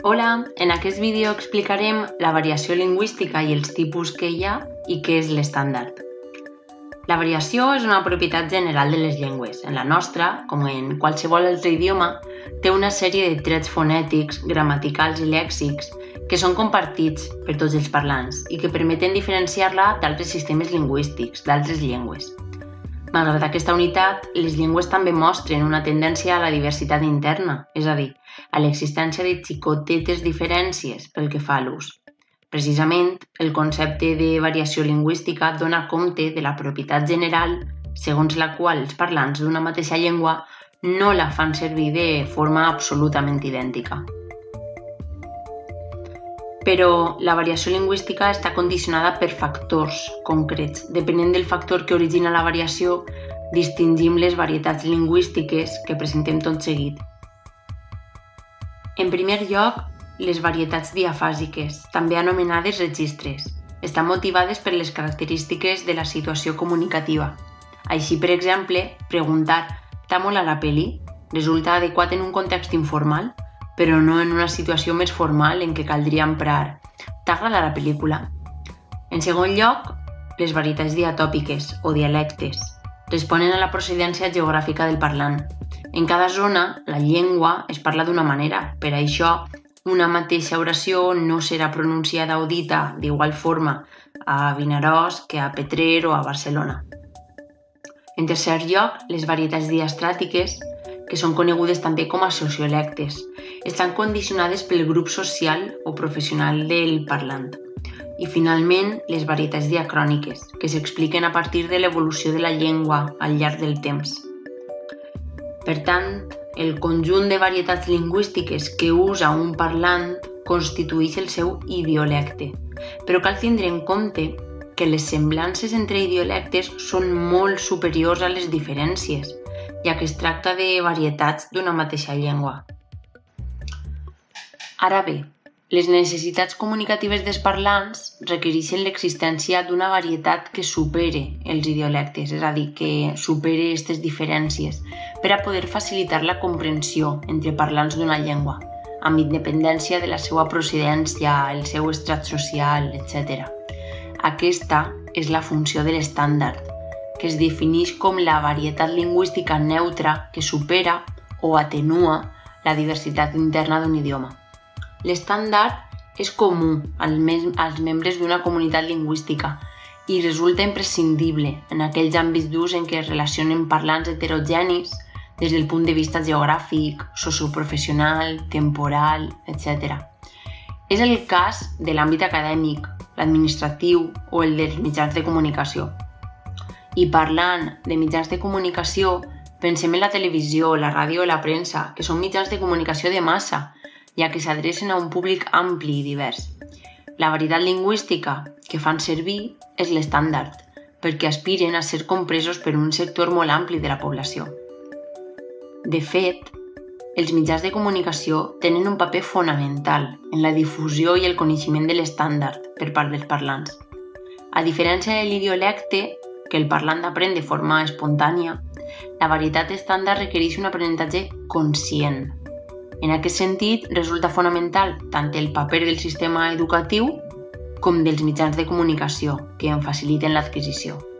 Hola, en aquest vídeo explicarem la variació lingüística i els tipus que hi ha i què és l'estàndard. La variació és una propietat general de les llengües. En la nostra, com en qualsevol altre idioma, té una sèrie de trets fonètics, gramaticals i lèxics que són compartits per tots els parlants i que permeten diferenciar-la d'altres sistemes lingüístics, d'altres llengües. Malgrat aquesta unitat, les llengües també mostren una tendència a la diversitat interna, és a dir, a l'existència de xicotetes diferències pel que fa a l'ús. Precisament, el concepte de variació lingüística dona compte de la propietat general segons la qual els parlants d'una mateixa llengua no la fan servir de forma absolutament idèntica. Però la variació lingüística està condicionada per factors concrets. Depenent del factor que origina la variació, distingim les varietats lingüístiques que presentem tot seguit. En primer lloc, les varietats diafàsiques, també anomenades registres, estan motivades per les característiques de la situació comunicativa. Així, per exemple, preguntar «T'ha molat la peli?» resulta adequat en un context informal, però no en una situació més formal en què caldria emprar «T'ha agradat la pel·lícula?». En segon lloc, les varietats diatòpiques o dialectes responen a la procedència geogràfica del parlant. En cada zona, la llengua es parla d'una manera. Per això, una mateixa oració no serà pronunciada o dita d'igual forma a Vinaròs que a Petrer o a Barcelona. En tercer lloc, les varietats diastràtiques, que són conegudes també com a sociolectes, estan condicionades pel grup social o professional del parlant. I finalment, les varietats diacròniques, que s'expliquen a partir de l'evolució de la llengua al llarg del temps. Per tant, el conjunt de varietats lingüístiques que usa un parlant constitueix el seu idiolecte, però cal tindre en compte que les semblances entre idiolectes són molt superiors a les diferències, ja que es tracta de varietats d'una mateixa llengua. Ara bé, les necessitats comunicatives dels parlants requereixen l'existència d'una varietat que supere els idiolectes, és a dir, que supere aquestes diferències, per a poder facilitar la comprensió entre parlants d'una llengua, amb independència de la seva procedència, el seu estrat social, etc. Aquesta és la funció de l'estàndard, que es defineix com la varietat lingüística neutra que supera o atenua la diversitat interna d'un idioma. L'estàndard és comú als membres d'una comunitat lingüística i resulta imprescindible en aquells àmbits d'ús en què es relacionen parlants heterogenis des del punt de vista geogràfic, socioprofessional, temporal, etc. És el cas de l'àmbit acadèmic, l'administratiu o el dels mitjans de comunicació. I parlant de mitjans de comunicació, pensem en la televisió, la ràdio o la premsa, que són mitjans de comunicació de massa, ja que s'adrecen a un públic ampli i divers. La varietat lingüística que fan servir és l'estàndard, perquè aspiren a ser compresos per un sector molt ampli de la població. De fet, els mitjans de comunicació tenen un paper fonamental en la difusió i el coneixement de l'estàndard per part dels parlants. A diferència de l'idiolecte, que el parlant aprèn de forma espontània, la varietat estàndard requereix un aprenentatge conscient. En aquest sentit, resulta fonamental tant el paper del sistema educatiu com dels mitjans de comunicació, que en faciliten l'adquisició.